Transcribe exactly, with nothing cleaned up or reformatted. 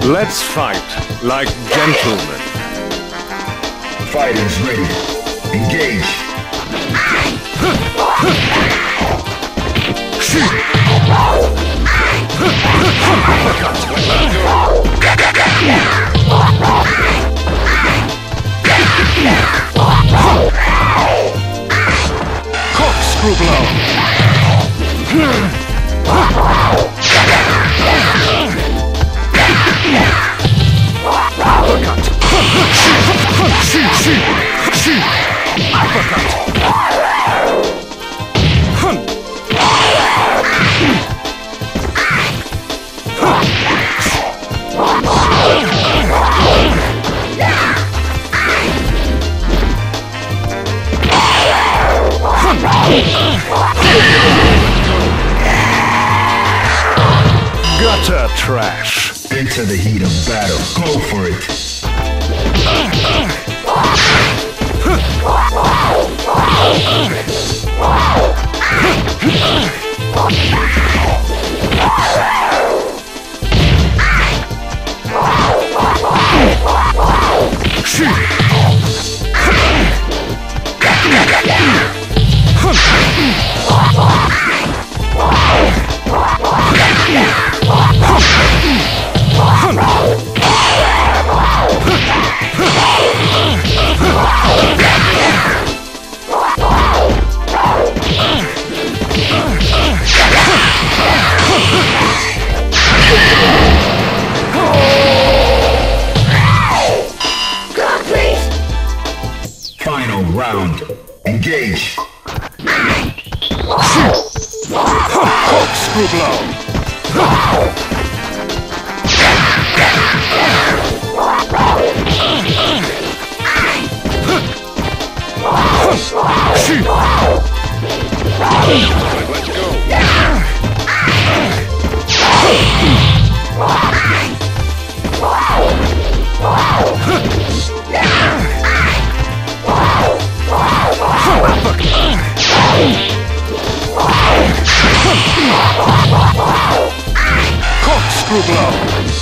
Let's fight like gentlemen. Fighters ready. Engage. Corkscrew blow. Uppercut. Shoot, shoot, shoot. Uppercut. Hunt. Gutter trash. Into the heat of battle. Go for it. Final round. Engage. Corkscrew blow. Shoot. Let's go. Corkscrew blow.